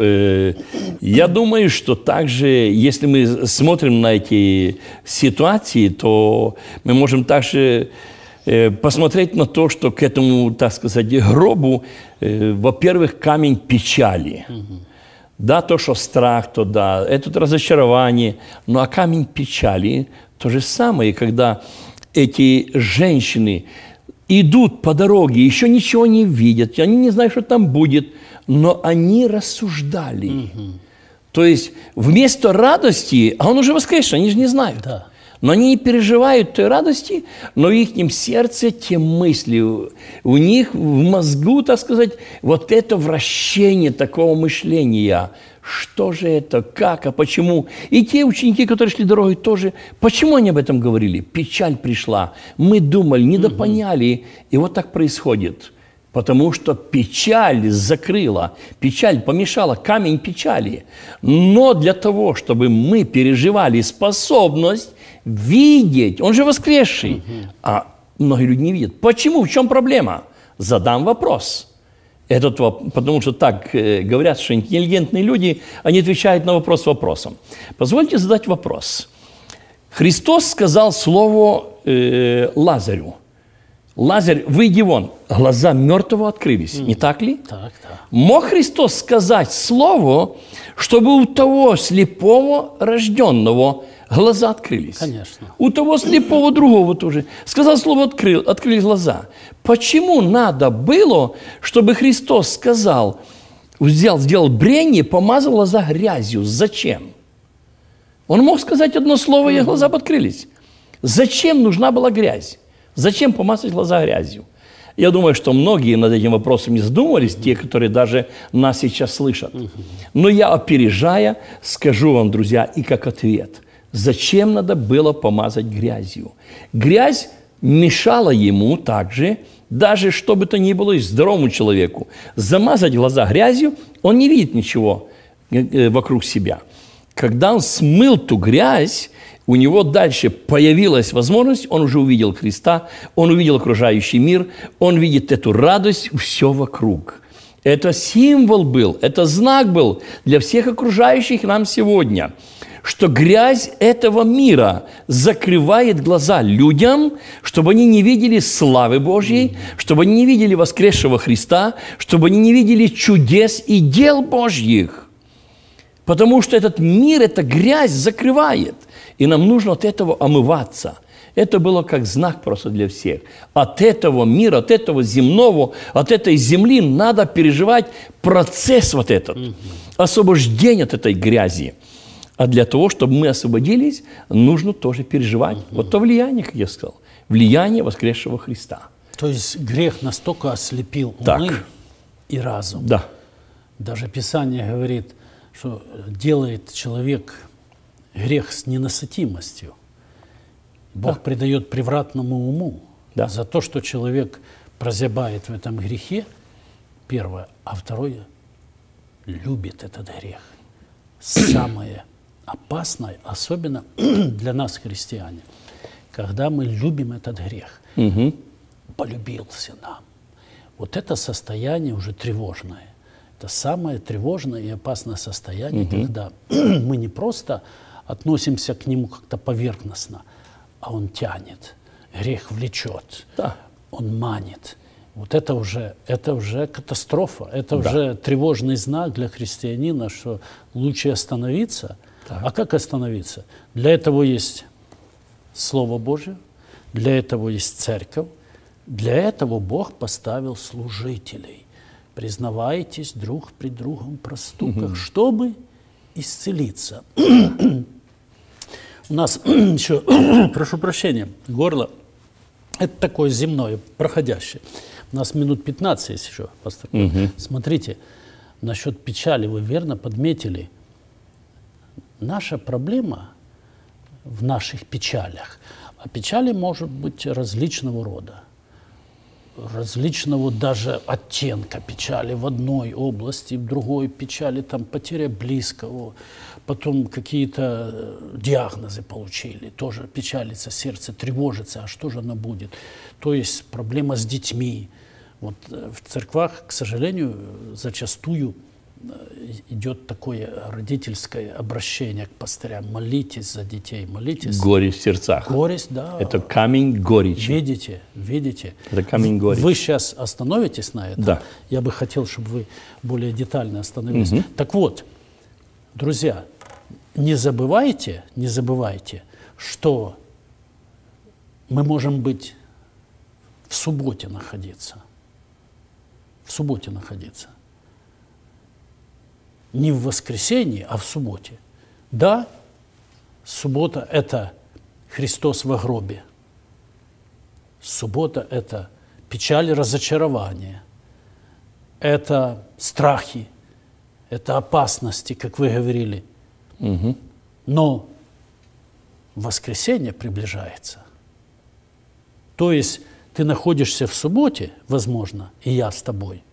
я думаю, что также, если мы смотрим на эти ситуации, то мы можем также посмотреть на то, что к этому, так сказать, гробу, во-первых, камень печали. Да, то, что страх, то да, это разочарование. Ну, а камень печали то же самое, когда эти женщины идут по дороге, еще ничего не видят, они не знают, что там будет, но они рассуждали. То есть вместо радости, а он уже воскресший, они же не знают. Да. Но они не переживают той радости, но в их сердце те мысли. У них в мозгу, так сказать, вот это вращение такого мышления. Что же это, как, а почему? И те ученики, которые шли дорогой, тоже. Почему они об этом говорили? Печаль пришла. Мы думали, недопоняли. И вот так происходит. Потому что печаль закрыла, печаль помешала, камень печали. Но для того, чтобы мы переживали способность видеть, он же воскресший, а многие люди не видят. Почему? В чем проблема? Задам вопрос. Потому что так говорят, что интеллигентные люди, они отвечают на вопрос вопросом. Позвольте задать вопрос. Христос сказал слово Лазарю. Лазарь, выйди вон. Глаза мертвого открылись, не так ли? Так, да. Мог Христос сказать слово, чтобы у того слепого рожденного глаза открылись? Конечно. У того слепого другого тоже. Сказал слово, открылись глаза. Почему надо было, чтобы Христос сказал, сделал брение, помазал глаза грязью? Зачем? Он мог сказать одно слово, и глаза бы открылись. Зачем нужна была грязь? Зачем помазать глаза грязью? Я думаю, что многие над этим вопросом не задумывались, те, которые даже нас сейчас слышат. Но я, опережая, скажу вам, друзья, и как ответ. Зачем надо было помазать грязью? Грязь мешала ему также, даже что бы то ни было, и здоровому человеку. Замазать глаза грязью, он не видит ничего вокруг себя. Когда он смыл ту грязь, у него дальше появилась возможность, он уже увидел Христа, он увидел окружающий мир, он видит эту радость, все вокруг. Это символ был, это знак был для всех окружающих нам сегодня, что грязь этого мира закрывает глаза людям, чтобы они не видели славы Божьей, чтобы они не видели воскресшего Христа, чтобы они не видели чудес и дел Божьих. Потому что этот мир, эта грязь закрывает. И нам нужно от этого омываться. Это было как знак просто для всех. От этого мира, от этого земного, от этой земли надо переживать процесс вот этот. Освобождение от этой грязи. А для того, чтобы мы освободились, нужно тоже переживать вот то влияние, как я сказал. Влияние воскресшего Христа. То есть грех настолько ослепил умы Так. и разум. Да. Даже Писание говорит, что делает человек грех с ненасытимостью. Бог придает превратному уму за то, что человек прозябает в этом грехе, первое, а второе, любит этот грех. Самое опасное, особенно для нас, христиане, когда мы любим этот грех. Полюбился нам. Вот это состояние уже тревожное. Это самое тревожное и опасное состояние, когда мы не просто относимся к нему как-то поверхностно, а он тянет, грех влечет, он манит. Вот это уже катастрофа, это уже тревожный знак для христианина, что лучше остановиться. А как остановиться? Для этого есть Слово Божие, для этого есть Церковь, для этого Бог поставил служителей. Признавайтесь друг при другом в проступках, чтобы исцелиться. У нас еще, прошу прощения, горло, это такое земное, проходящее. У нас минут 15 есть еще, пастор. Смотрите, насчет печали вы верно подметили. наша проблема в наших печалях. А печали может быть различного рода, различного даже оттенка печали в одной области, в другой печали, там потеря близкого, потом какие-то диагнозы получили, тоже печалится сердце, тревожится, а что же оно будет? То есть проблема с детьми. Вот в церквах, к сожалению, зачастую идет такое родительское обращение к пастырям. Молитесь за детей, молитесь. Горесть в сердцах. Горесть, да. Это камень горечи. Видите. Это камень горечи. Вы сейчас остановитесь на этом? Да. Я бы хотел, чтобы вы более детально остановились. Так вот, друзья, не забывайте, что мы можем быть в субботе находиться. В субботе находиться. Не в воскресенье, а в субботе. Да, суббота – это Христос во гробе. Суббота – это печаль и разочарование. Это страхи, это опасности, как вы говорили. Но воскресенье приближается. То есть ты находишься в субботе, возможно, и я с тобой.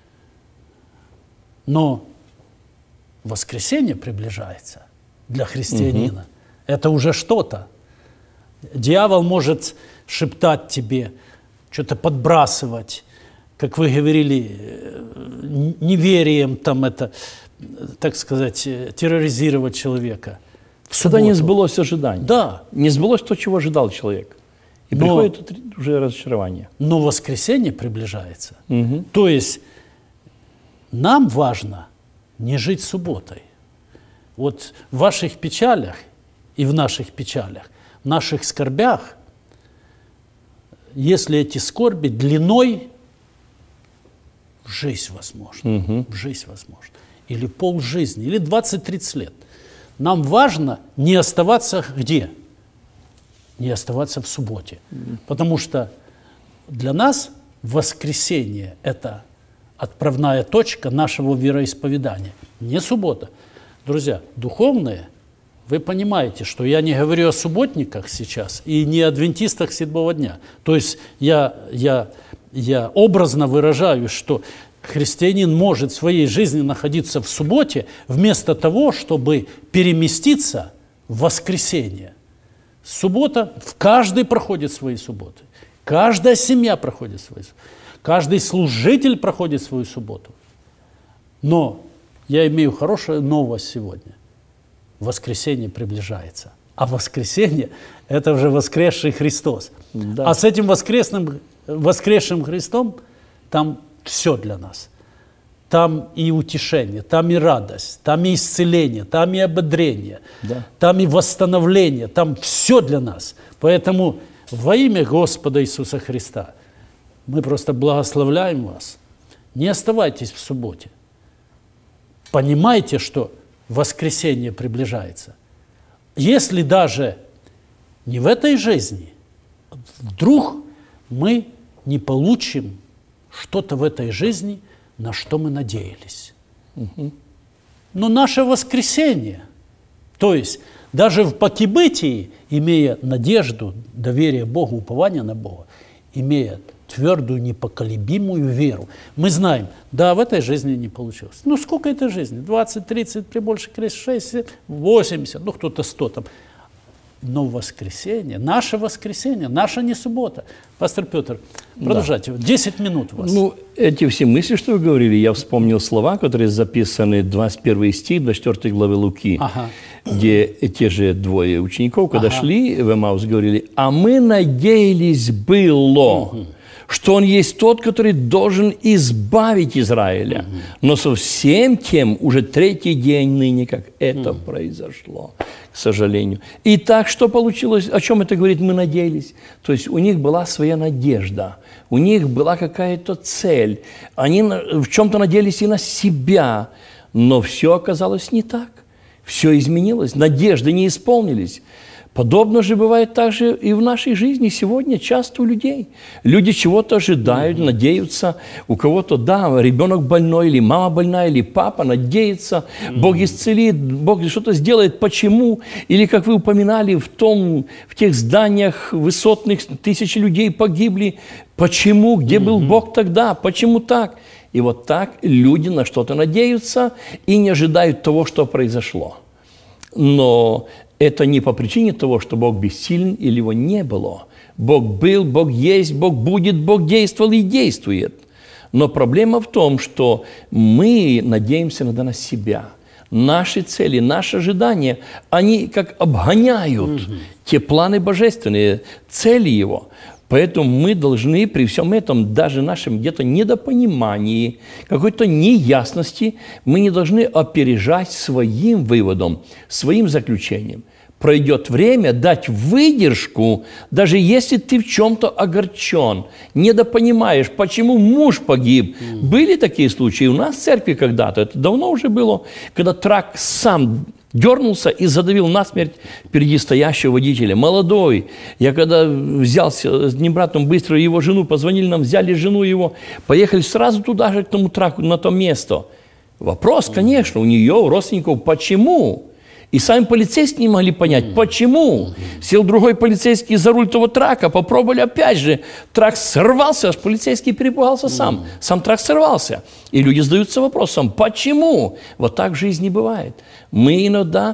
Но воскресенье приближается для христианина. Это уже что-то. Дьявол может шептать тебе, что-то подбрасывать, как вы говорили, неверием, там это, так сказать, терроризировать человека. Когда не сбылось ожидание. Да. Не сбылось то, чего ожидал человек. И приходит уже разочарование. Но воскресенье приближается. То есть нам важно не жить субботой. Вот в ваших печалях и в наших печалях, в наших скорбях, если эти скорби длиной в жизнь возможно, в жизнь возможно, или полжизни, или 20-30 лет, нам важно не оставаться где? Не оставаться в субботе. Потому что для нас воскресенье – это отправная точка нашего вероисповедания. Не суббота. Друзья, духовные, вы понимаете, что я не говорю о субботниках сейчас и не о адвентистах седьмого дня. То есть я образно выражаю, что христианин может в своей жизни находиться в субботе вместо того, чтобы переместиться в воскресенье. Суббота, каждый проходит свои субботы. Каждая семья проходит свои субботы. Каждый служитель проходит свою субботу. Но я имею хорошую новость сегодня. Воскресенье приближается. А воскресенье – это уже воскресший Христос. Да. А с этим воскресшим Христом там все для нас. Там и утешение, там и радость, там и исцеление, там и ободрение, там и восстановление, там все для нас. Поэтому во имя Господа Иисуса Христа мы просто благословляем вас. Не оставайтесь в субботе. Понимайте, что воскресенье приближается. Если даже не в этой жизни, вдруг мы не получим что-то в этой жизни, на что мы надеялись. Но наше воскресенье, то есть даже в покибытии, имея надежду, доверие Богу, упование на Бога, имея твердую, непоколебимую веру. Мы знаем, да, в этой жизни не получилось. Ну, сколько этой жизни? 20, 30, при больше 60, 80, ну, кто-то 100 там. Но воскресенье, наша не суббота. Пастор Петр, продолжайте. 10 минут у вас. Ну, эти все мысли, что вы говорили, я вспомнил слова, которые записаны, 21 стих, 24 главы Луки, где те же двое учеников, когда шли в Эмаус, говорили, а мы надеялись было, что он есть тот, который должен избавить Израиля. Но со всем тем уже третий день ныне, как это произошло, к сожалению. И так, что получилось, о чем это говорит, мы надеялись. То есть у них была своя надежда, у них была какая-то цель. Они в чем-то надеялись и на себя, но все оказалось не так. Все изменилось, надежды не исполнились. Подобно же бывает также и в нашей жизни сегодня часто у людей. Люди чего-то ожидают, надеются. У кого-то, да, ребенок больной, или мама больная, или папа надеется. Бог исцелит, Бог что-то сделает. Почему? Или, как вы упоминали, в тех зданиях высотных тысячи людей погибли. Почему? Где был Бог тогда? Почему так? И вот так люди на что-то надеются и не ожидают того, что произошло. Но это не по причине того, что Бог бессилен или его не было. Бог был, Бог есть, Бог будет, Бог действовал и действует. Но проблема в том, что мы надеемся иногда на себя. Наши цели, наши ожидания, они как обгоняют те планы божественные, цели Его. Поэтому мы должны при всем этом, даже нашем где-то недопонимании, какой-то неясности, мы не должны опережать своим выводом, своим заключением. Пройдет время, дать выдержку, даже если ты в чем-то огорчен, недопонимаешь, почему муж погиб. Были такие случаи у нас в церкви когда-то, это давно уже было, когда трак сам дернулся и задавил насмерть впереди стоящего водителя. Молодой. Я когда взялся с одним братом быстро его жену, позвонили нам, взяли жену его, поехали сразу туда же, к тому траку, на то место. Вопрос, конечно, у нее, у родственников, почему? И сами полицейские не могли понять, почему. Сел другой полицейский за руль того трака, попробовали опять же. Трак сорвался, аж полицейский перепугался сам. Сам трак сорвался. И люди задаются вопросом, почему? Вот так в жизни бывает. Мы иногда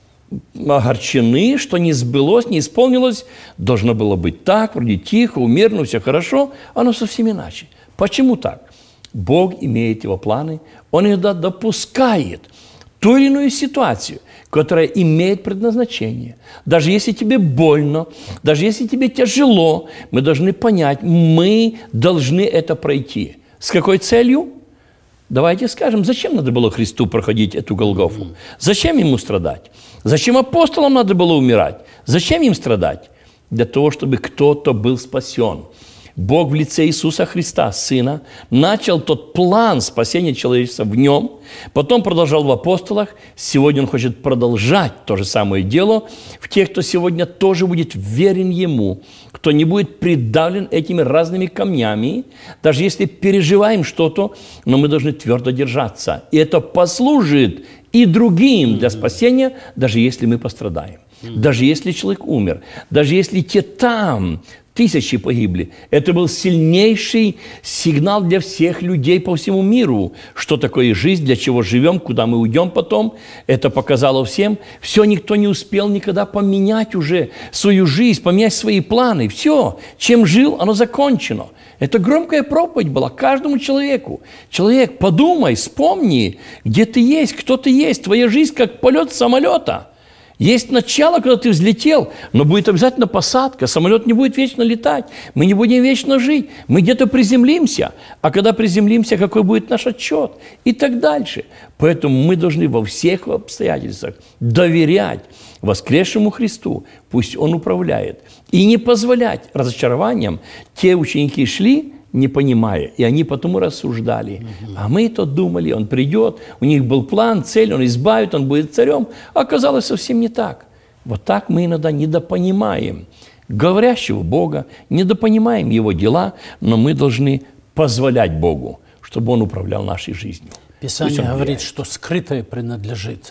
огорчены, что не сбылось, не исполнилось. Должно было быть так, вроде тихо, умеренно, все хорошо. Оно совсем иначе. Почему так? Бог имеет его планы. Он иногда допускает ту или иную ситуацию, которая имеет предназначение. Даже если тебе больно, даже если тебе тяжело, мы должны понять, мы должны это пройти. С какой целью? Давайте скажем, зачем надо было Христу проходить эту Голгофу? Зачем ему страдать? Зачем апостолам надо было умирать? Зачем им страдать? Для того, чтобы кто-то был спасен. Бог в лице Иисуса Христа, Сына, начал тот план спасения человечества в нем, потом продолжал в апостолах. Сегодня Он хочет продолжать то же самое дело в тех, кто сегодня тоже будет верен Ему, кто не будет придавлен этими разными камнями, даже если переживаем что-то, но мы должны твердо держаться. И это послужит и другим для спасения, даже если мы пострадаем, даже если человек умер, даже если те там тысячи погибли. Это был сильнейший сигнал для всех людей по всему миру. Что такое жизнь, для чего живем, куда мы уйдем потом. Это показало всем. Все, никто не успел никогда поменять уже свою жизнь, поменять свои планы. Все, чем жил, оно закончено. Это громкая проповедь была каждому человеку. Человек, подумай, вспомни, где ты есть, кто ты есть. Твоя жизнь как полет самолета. Есть начало, когда ты взлетел, но будет обязательно посадка. Самолет не будет вечно летать, мы не будем вечно жить. Мы где-то приземлимся, а когда приземлимся, какой будет наш отчет? И так дальше. Поэтому мы должны во всех обстоятельствах доверять воскресшему Христу. Пусть Он управляет. И не позволять разочарованиям. Те ученики шли, не понимая. И они потому рассуждали. А мы-то думали, Он придет, у них был план, цель, Он избавит, Он будет царем. А оказалось совсем не так. Вот так мы иногда недопонимаем говорящего Бога, недопонимаем Его дела, но мы должны позволять Богу, чтобы Он управлял нашей жизнью. Писание говорит, что скрытое принадлежит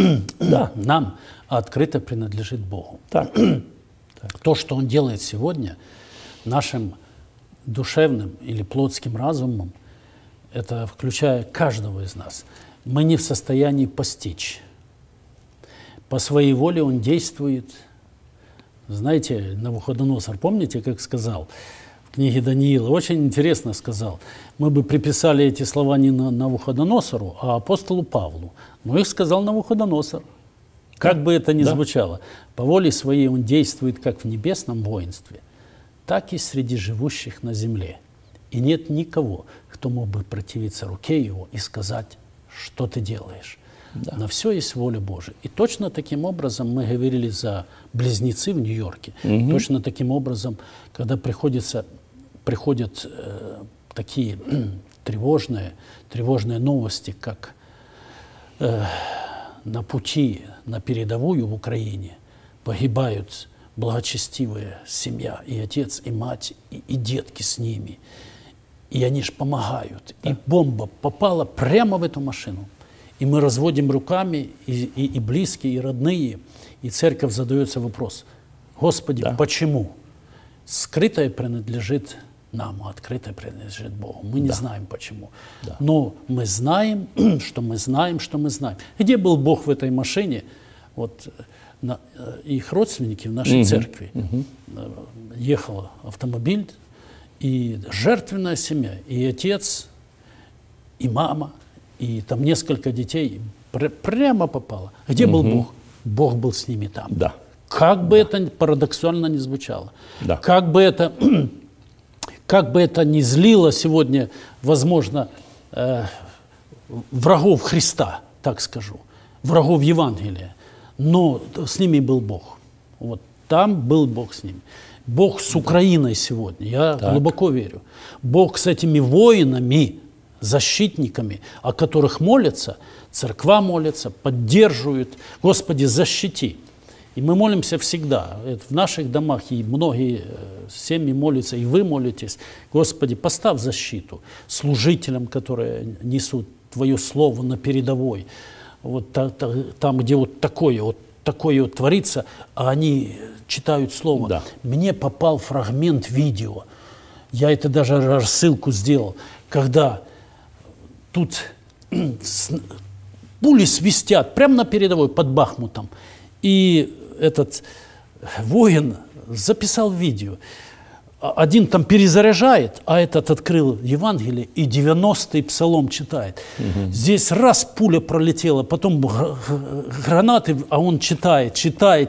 нам, а открытое принадлежит Богу. Так. То, что Он делает сегодня нашим душевным или плотским разумом, это включая каждого из нас, мы не в состоянии постичь. По своей воле Он действует. Знаете, Навуходоносор, помните, как сказал в книге Даниила? Очень интересно сказал. Мы бы приписали эти слова не Навуходоносору, а апостолу Павлу. Но их сказал Навуходоносор. Как бы это ни звучало, по воле своей Он действует как в небесном воинстве, так и среди живущих на земле. И нет никого, кто мог бы противиться руке Его и сказать, что ты делаешь. На все есть воля Божия. И точно таким образом, мы говорили за близнецы в Нью-Йорке, точно таким образом, когда приходят такие тревожные новости, как на пути, на передовую в Украине погибают благочестивая семья, и отец, и мать, и детки с ними. И они ж помогают. Да. И бомба попала прямо в эту машину. И мы разводим руками, и близкие, и родные, и церковь задается вопрос: Господи, почему? Скрытое принадлежит нам, а открытое принадлежит Богу. Мы не знаем почему. Да. Но мы знаем, что мы знаем, что мы знаем. Где был Бог в этой машине? Вот их родственники в нашей церкви. Ехал автомобиль, и жертвенная семья, и отец, и мама, и там несколько детей прямо попало. Где был Бог? Бог был с ними там. Да. Как бы это парадоксально ни звучало, как бы это ни злило сегодня, возможно, врагов Христа, так скажу, врагов Евангелия, но с ними был Бог. Вот там был Бог с ними. Бог с Украиной сегодня, я глубоко верю. Бог с этими воинами, защитниками, о которых молятся, церква молится, поддерживают. Господи, защити. И мы молимся всегда. В наших домах и многие семьи молятся, и вы молитесь. Господи, поставь защиту служителям, которые несут Твое Слово на передовой. Вот там, где вот такое творится, а они читают Слово. Да. Мне попал фрагмент видео. Я это даже рассылку сделал, когда тут пули свистят прямо на передовой под Бахмутом. И этот воин записал видео. Один там перезаряжает, а этот открыл Евангелие и 90-й псалом читает. Здесь раз пуля пролетела, потом гранаты, а он читает.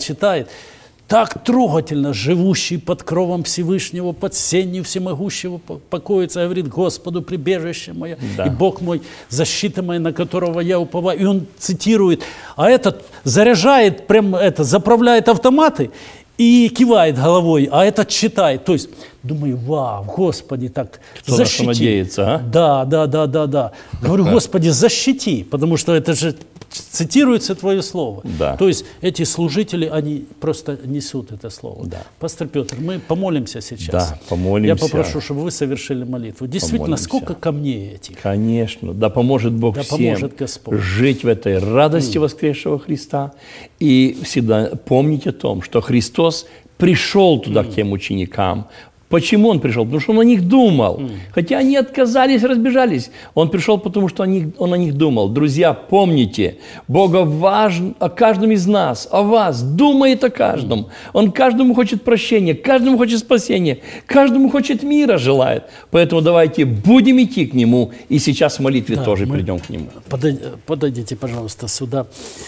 Так трогательно, живущий под кровом Всевышнего, под сенью всемогущего покоится, говорит: Господу, прибежище мое, и Бог мой, защита моя, на которого я уповаю. И он цитирует, а этот заряжает, заправляет автоматы и кивает головой, а этот читает. То есть, думаю, вау, Господи, так кто защити. На что надеется, а? Да. Говорю, Господи, защити, потому что это же цитируется Твое Слово. Да. То есть эти служители, они просто несут это Слово. Да. Пастор Петр, мы помолимся сейчас. Да, помолимся. Я попрошу, чтобы вы совершили молитву. Действительно, сколько камней этих. Конечно. Да поможет Бог всем поможет Господь жить в этой радости воскресшего Христа. И всегда помнить о том, что Христос пришел туда к тем ученикам. Почему Он пришел? Потому что Он о них думал. Хотя они отказались, разбежались. Он пришел, потому что Он о них думал. Друзья, помните, Бог о каждом из нас, о вас, думает о каждом. Он каждому хочет прощения, каждому хочет спасения, каждому хочет мира желает. Поэтому давайте будем идти к Нему, и сейчас в молитве тоже придем к Нему. Подойдите, пожалуйста, сюда.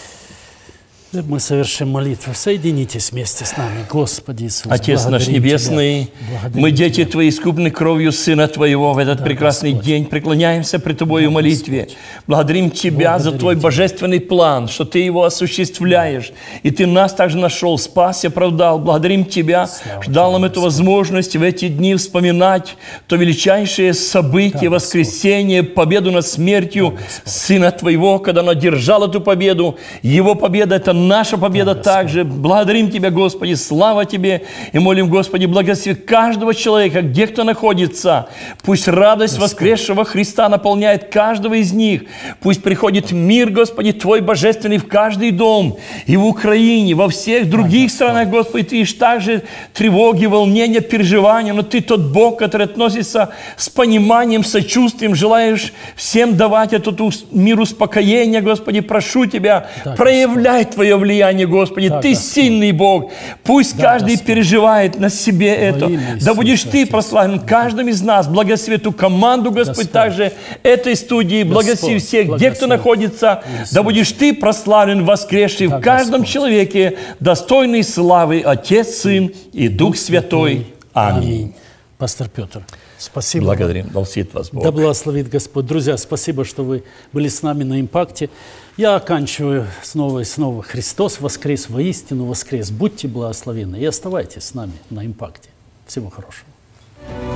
Мы совершим молитву. Соединитесь вместе с нами, Господи Иисус. Отец наш Небесный, мы, дети Твои, искуплены кровью Сына Твоего, в этот прекрасный день преклоняемся пред Тобою в молитве. Господь. Благодарим Тебя за Твой божественный план, что Ты его осуществляешь. И Ты нас также нашел, спас и оправдал. Благодарим Тебя, что дал нам эту возможность в эти дни вспоминать то величайшее событие, воскресение, победу над смертью Сына Твоего, когда Он одержал эту победу. Его победа – это наша победа также. Благодарим Тебя, Господи, слава Тебе. И молим, Господи, благослови каждого человека, где кто находится. Пусть радость воскресшего Христа наполняет каждого из них. Пусть приходит мир, Господи, Твой божественный в каждый дом. И в Украине, во всех других странах, Господи, Ты видишь также тревоги, волнения, переживания. Но Ты тот Бог, который относится с пониманием, сочувствием. Желаешь всем давать этот мир успокоения, Господи. Прошу Тебя, проявляй Твое влияние, Господи. Ты сильный Бог. Пусть каждый переживает на себе это. Да будешь Ты прославлен каждым из нас. Благослови эту команду, Господь, также этой студии. Благослови всех, где кто находится. Да будешь Ты прославлен, воскресший в каждом человеке, достойный славы Отец, Сын и Дух Святой. Аминь. Пастор Петр, спасибо. Благодарим. Благословит вас Бог. Да благословит Господь. Друзья, спасибо, что вы были с нами на «Импакте». Я оканчиваю снова и снова. Христос воскрес, воистину воскрес. Будьте благословенны и оставайтесь с нами на «Импакте». Всего хорошего.